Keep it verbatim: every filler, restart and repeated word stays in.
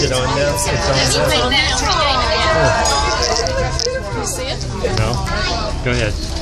it on now? It's on now? You see it? No? Go ahead.